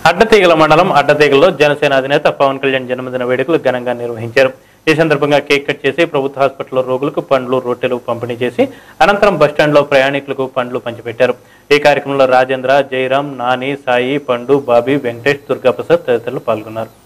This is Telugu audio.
అడ్డతీగల మండలం అడ్డతీగల్లో జనసేన అధినేత పవన్ కళ్యాణ్ జన్మదిన వేడుకలు ఘనంగా నిర్వహించారు. ఈ సందర్భంగా కేక్ కట్ చేసి ప్రభుత్వ హాస్పిటల్లో రోగులకు పండ్లు, రొట్టెలు పంపిణీ చేసి అనంతరం బస్టాండ్లో ప్రయాణికులకు పండ్లు పంచిపెట్టారు. ఈ కార్యక్రమంలో రాజేంద్ర, జయరాం, నాని, సాయి, పండు, బాబీ, వెంకటేష్, దుర్గాప్రసాద్ తదితరులు పాల్గొన్నారు.